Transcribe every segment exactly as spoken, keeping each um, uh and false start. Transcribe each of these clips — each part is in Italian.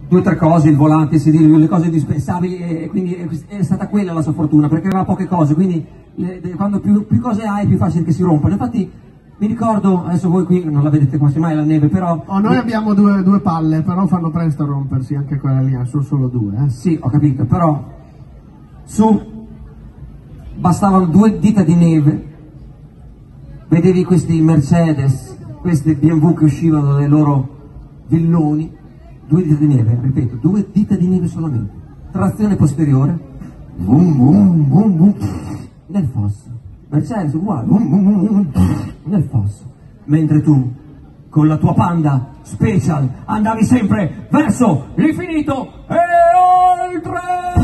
due o tre cose, il volante, il sedile, le cose indispensabili, e quindi è stata quella la sua fortuna, perché aveva poche cose, quindi le, quando più, più cose hai è più facile che si rompano. Infatti mi ricordo, adesso voi qui non la vedete quasi mai la neve, però... Oh, noi abbiamo due, due palle, però fanno presto a rompersi, anche quella lì, sono solo due. Eh. Sì, ho capito, però su bastavano due dita di neve, vedevi questi Mercedes, queste B M W che uscivano dai loro villoni, due dita di neve, ripeto, due dita di neve solamente, trazione posteriore, boom, boom, boom, boom, nel fosso. Mercedes uguale, boom, boom, boom, nel fosso. Mentre tu, con la tua Panda Special, andavi sempre verso l'infinito e oltre!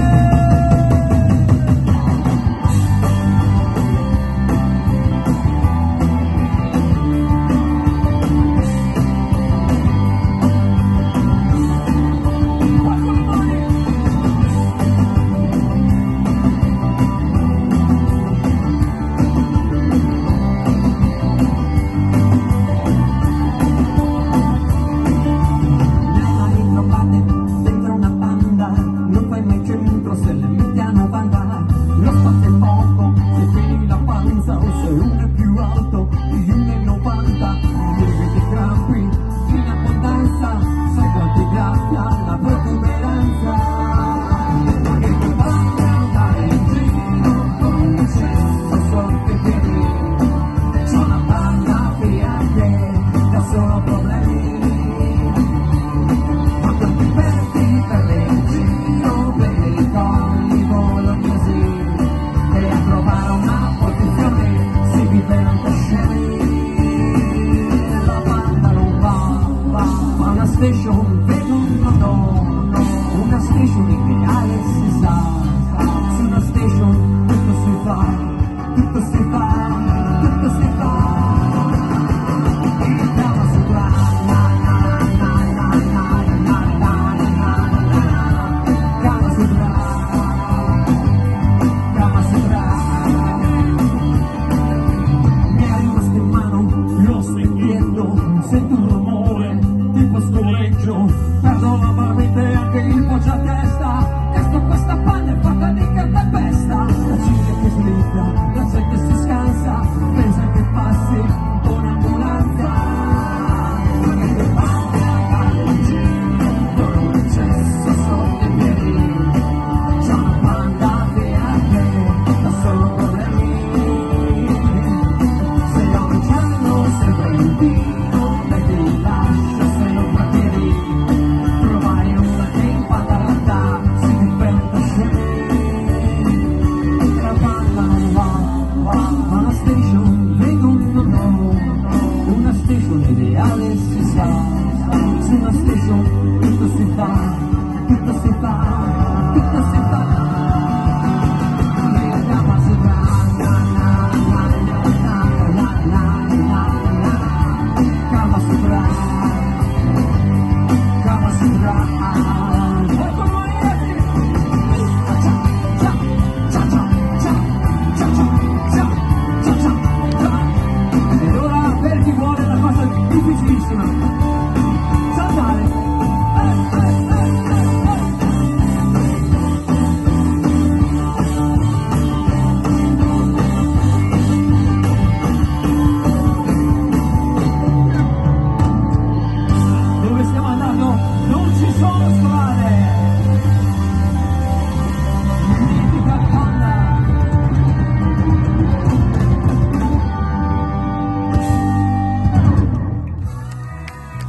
Station, vedo no, no, una station ideale si sa, su una station tutto si fa, tutto si fa, tutto si fa. Kama Sutra, na na na na na na na na na, Kama Sutra, Kama Sutra. Mi è rimasto in mano, lo stecchietto, sento un rumore tipo scoleggio, perdo la mente anche il poggiatesta, e sto questa panna è fatta di carta e pesta, la cinghia che slitta, la gente si scansa, pensa che passi un'ambulanza, ma che palle in giro, con un eccesso sotto i piedi, c'è una banda via che da solo problemi, sei un giallo, sei bambino, e ti lascia.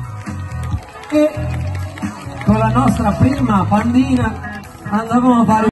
E con la nostra prima pandina andavamo a fare